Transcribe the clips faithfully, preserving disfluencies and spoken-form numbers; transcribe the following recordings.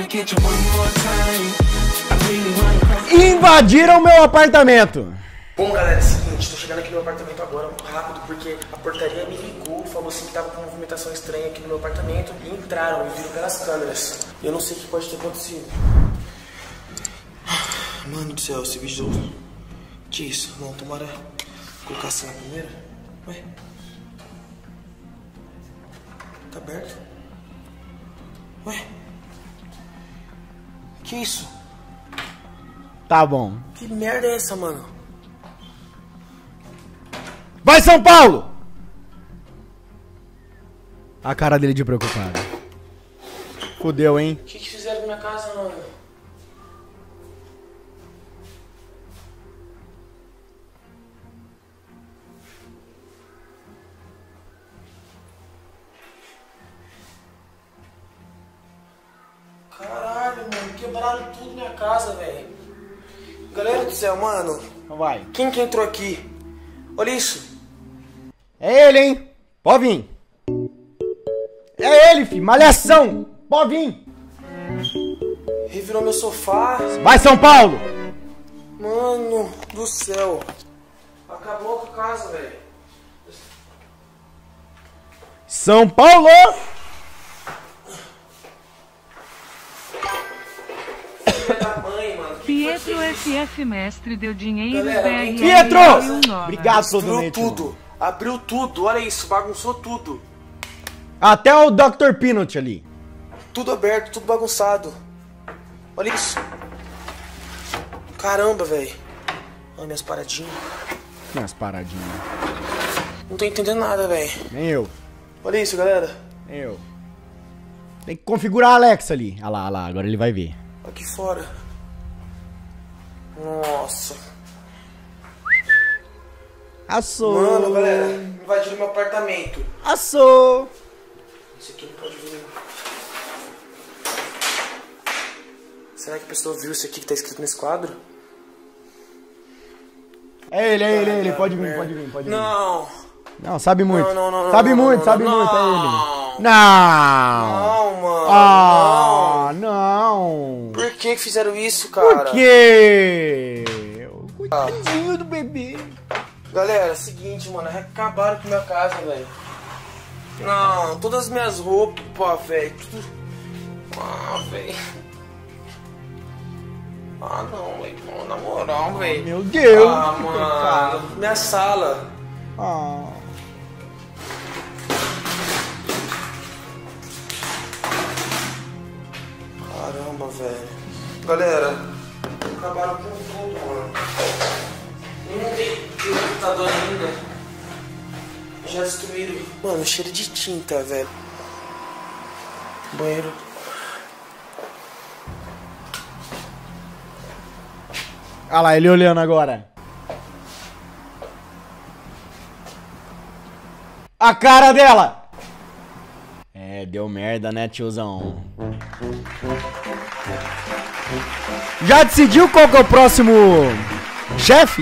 Invadiram meu apartamento. Bom, galera, é o seguinte, tô chegando aqui no meu apartamento agora, rápido, porque a portaria me ligou, falou assim que tava com uma movimentação estranha aqui no meu apartamento e entraram e viram pelas câmeras. Eu não sei o que pode ter acontecido. Mano do céu, esse bicho... Que isso? Não, tomara colocar assim na primeira. Ué? Tá aberto? Ué? Que isso? Tá bom. Que merda é essa, mano? Vai, São Paulo! A cara dele de preocupado. Fudeu, hein? O que, que fizeram na minha casa, mano? Caralho, mano, quebraram tudo na minha casa, velho. Galera do céu, mano. Vai. Quem que entrou aqui? Olha isso. É ele, hein? Pode vir. É ele, filho. Malhação. Pode vir. Revirou meu sofá. Vai, São Paulo. Mano do céu. Acabou com a casa, velho. São Paulo. Pietro F F Mestre deu dinheiro. Galera, Pietro! Obrigado, todo Abriu tudo. Abriu tudo. Olha isso, bagunçou tudo. Até o doutor Peanut ali. Tudo aberto, tudo bagunçado. Olha isso. Caramba, velho. Olha minhas paradinhas. Minhas paradinhas. Não tô entendendo nada, velho. Nem eu. Olha isso, galera. Nem eu. Tem que configurar a Alexa ali. Olha lá, olha lá. Agora ele vai ver. Aqui fora. Nossa. Assou. Mano, galera, invadiram meu apartamento. Assou. Esse aqui não pode vir. Será que a pessoa viu isso aqui que tá escrito nesse quadro? É ele, é ele, é ele. Ah, Pode vir, merda. pode vir, pode vir. Não. Não, sabe muito. Não, não, não, não, sabe não, muito, não, sabe não, muito, não. é ele. Não. Não, mano. Ah, não. Por que que fizeram isso, cara? Por quê? Coitadinho do bebê. Galera, é o seguinte, mano, acabaram com minha casa, velho. Não, todas as minhas roupas, pô, velho, tudo... Ah, velho. Ah, não, velho, na moral, velho. Meu Deus, ah, que mano, pecado. minha sala. Ah. Caramba, velho. Galera, acabaram com tudo, mano. Eu não tenho computador ainda. Já destruíram. Mano, cheiro de tinta, velho. Banheiro. Olha lá, ele olhando agora. A cara dela! É, deu merda, né, tiozão? Já decidiu qual que é o próximo chefe?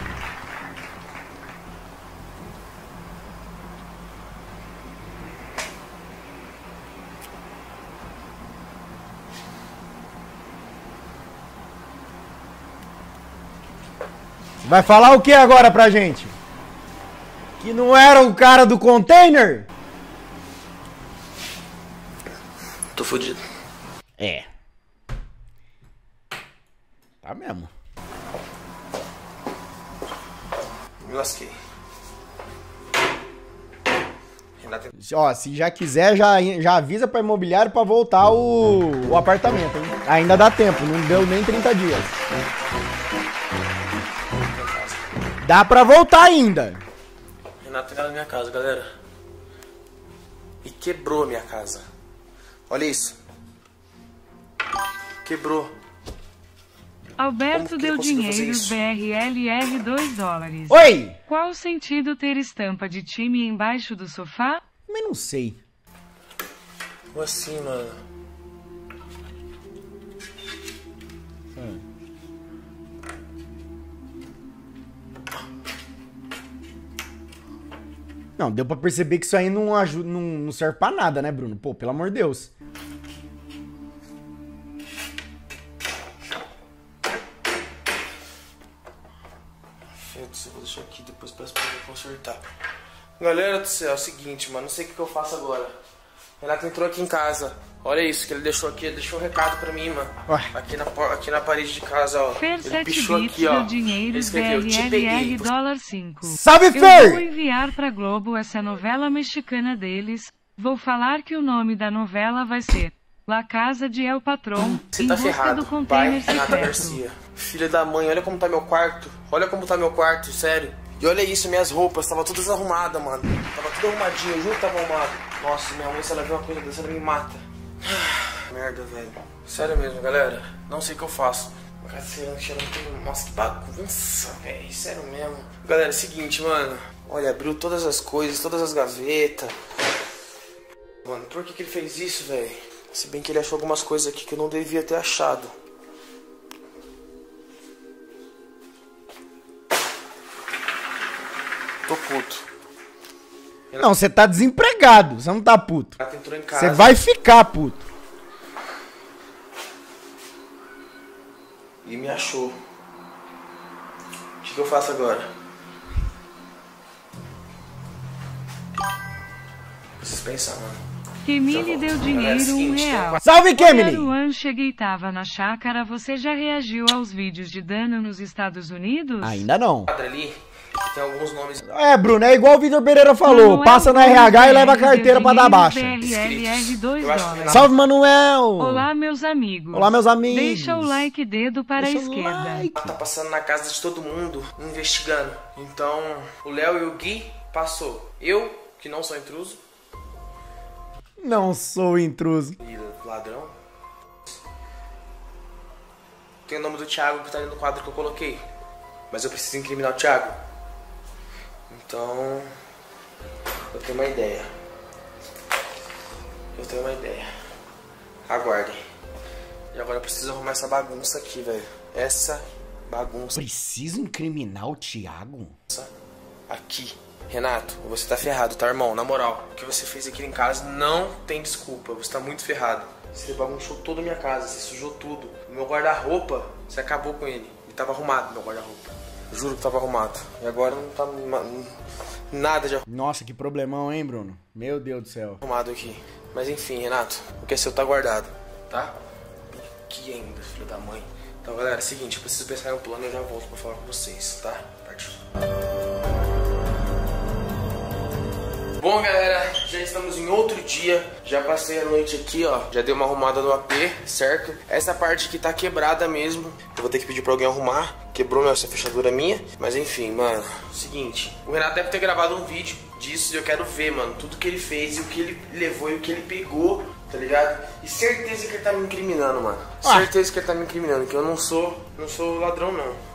Vai falar o que agora pra gente? Que não era o cara do container? Tô fudido. É. Tá mesmo. Me lasquei. Renata... Ó, se já quiser, já, já avisa pra imobiliário pra voltar o, o apartamento, hein? Ainda dá tempo, não deu nem trinta dias. Dá pra voltar ainda. Renata tá na minha casa, galera. E quebrou a minha casa. Olha isso. Quebrou. Alberto Como que deu ele conseguiu fazer dinheiro isso? B R L R dois dólares. Oi! Qual o sentido ter estampa de time embaixo do sofá? Mas não sei. Como assim, mano? Hum. Não, deu pra perceber que isso aí não, ajuda, não, não serve pra nada, né, Bruno? Pô, pelo amor de Deus. quietos, eu vou deixar aqui, depois peço pra ele consertar. Galera do céu, é o seguinte, mano, não sei o que, que eu faço agora. Renato entrou aqui em casa. Olha isso que ele deixou aqui, ele deixou um recado pra mim, mano. Ué. Aqui na, aqui na parede de casa, ó. Fer ele pichou aqui, ó. Ele escreveu, te peguei. Dólar cinco. Salve, Fer! Eu vou enviar pra Globo essa novela mexicana deles. Vou falar que o nome da novela vai ser La Casa de El Patrón. Você em tá busca ferrado. do container Vai, Renata Garcia. Filha da mãe, olha como tá meu quarto. Olha como tá meu quarto, sério. E olha isso, minhas roupas, tava todas arrumadas, mano. Tava tudo arrumadinho, eu juro que tava arrumado. Nossa, minha mãe, se ela ver uma coisa dessa, ela me mata. Merda, velho. Sério mesmo, galera. Não sei o que eu faço. Nossa, que bagunça, velho. Sério mesmo. Galera, é o seguinte, mano. Olha, abriu todas as coisas, todas as gavetas. Mano, por que que ele fez isso, velho? Se bem que ele achou algumas coisas aqui que eu não devia ter achado. Tô puto. Não, você tá desempregado, você não tá puto. Renato entrou em casa. Você vai ficar puto. E me achou. O que, que eu faço agora? Preciso pensar, mano. Kemily deu dinheiro, um real. Salve, Kemily! Quando cheguei e tava na chácara, você já reagiu aos vídeos de dano nos Estados Unidos? Ainda não. Ali, tem alguns nomes. É, Bruno, é igual o Vitor Pereira falou. Passa no R H e leva a carteira pra dar baixa. Salve, Manuel! Olá, meus amigos. Olá, meus amigos. Deixa o like, dedo para Deixa a esquerda. Like. Tá passando na casa de todo mundo, investigando. Então, o Léo e o Gui passou. Eu, que não sou intruso. Não sou intruso. E ladrão. Tem o nome do Thiago que tá ali no quadro que eu coloquei. Mas eu preciso incriminar o Thiago. Então, eu tenho uma ideia. Eu tenho uma ideia. Aguardem. E agora eu preciso arrumar essa bagunça aqui, velho. Essa bagunça. Preciso incriminar o Thiago? Aqui. Renato, você tá ferrado, tá, irmão? Na moral, o que você fez aqui em casa não tem desculpa. Você tá muito ferrado. Você bagunçou toda a minha casa, você sujou tudo. O meu guarda-roupa, você acabou com ele. Ele tava arrumado, meu guarda-roupa. Juro que tava arrumado. E agora não tá nada de arrumado. Nossa, que problemão, hein, Bruno? Meu Deus do céu. Arrumado aqui. Mas enfim, Renato, o que é seu tá guardado, tá? Aqui ainda, filho da mãe. Então, galera, é o seguinte, eu preciso pensar em um plano e eu já volto pra falar com vocês, tá? Partiu. Bom, galera, já estamos em outro dia. Já passei a noite aqui, ó. Já dei uma arrumada no A P, certo? Essa parte aqui tá quebrada mesmo. Eu vou ter que pedir pra alguém arrumar. Quebrou essa fechadura minha. Mas enfim, mano, seguinte. O Renato deve ter gravado um vídeo disso e eu quero ver, mano, tudo que ele fez e o que ele levou e o que ele pegou, tá ligado? E certeza que ele tá me incriminando, mano. Ah. Certeza que ele tá me incriminando, que eu não sou, não sou ladrão, não.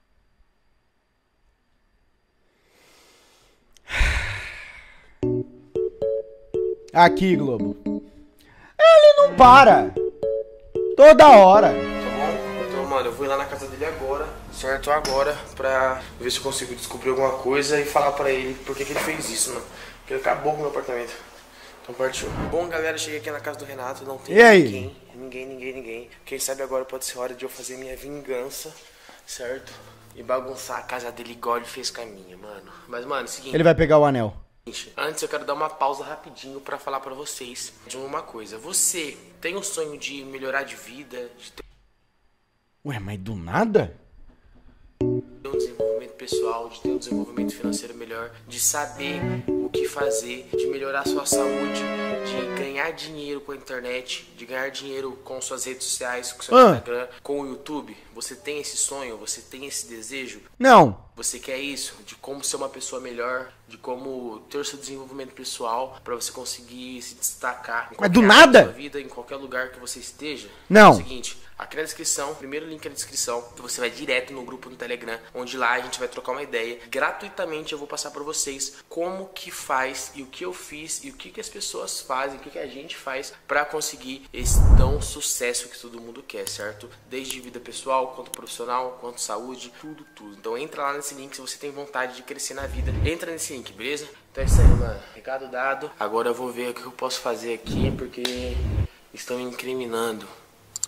Aqui, Globo. Ele não para. Toda hora. Tá bom? Então, mano, eu vou ir lá na casa dele agora, certo? Agora, pra ver se eu consigo descobrir alguma coisa e falar pra ele por que, que ele fez isso, mano. Porque ele acabou com o meu apartamento. Então partiu. Bom, galera, cheguei aqui na casa do Renato, não tem e aí? ninguém. Ninguém, ninguém, ninguém. Quem sabe agora pode ser hora de eu fazer minha vingança, certo? E bagunçar a casa dele igual ele fez com a minha, mano. Mas, mano, é o seguinte... Ele vai pegar o anel. Antes eu quero dar uma pausa rapidinho pra falar pra vocês de uma coisa. Você tem o sonho de melhorar de vida, de ter Ué, mas do nada? um desenvolvimento pessoal, de ter um desenvolvimento financeiro melhor, de saber o que fazer, de melhorar a sua saúde, de ganhar dinheiro com a internet, de ganhar dinheiro com suas redes sociais, com seu ah. Instagram, com o YouTube? Você tem esse sonho? Você tem esse desejo? Não. Você quer isso? De como ser uma pessoa melhor, de como ter o seu desenvolvimento pessoal para você conseguir se destacar em Mas do qualquer área nada? da sua vida, em qualquer lugar que você esteja? Não. É o seguinte, aqui na descrição, primeiro link na descrição, você vai direto no grupo no Telegram, onde lá a gente vai trocar uma ideia. Gratuitamente eu vou passar para vocês como que faz e o que eu fiz e o que, que as pessoas fazem, o que, que a gente faz para conseguir esse tão sucesso que todo mundo quer, certo? Desde vida pessoal, quanto profissional, quanto saúde, tudo, tudo. Então entra lá nesse link se você tem vontade de crescer na vida. Entra nesse link, beleza? Então é isso aí, mano. Recado dado. Agora eu vou ver o que eu posso fazer aqui, porque estão me incriminando.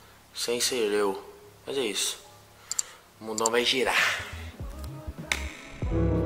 Sem ser eu. Mas é isso. O mundão vai girar. aí.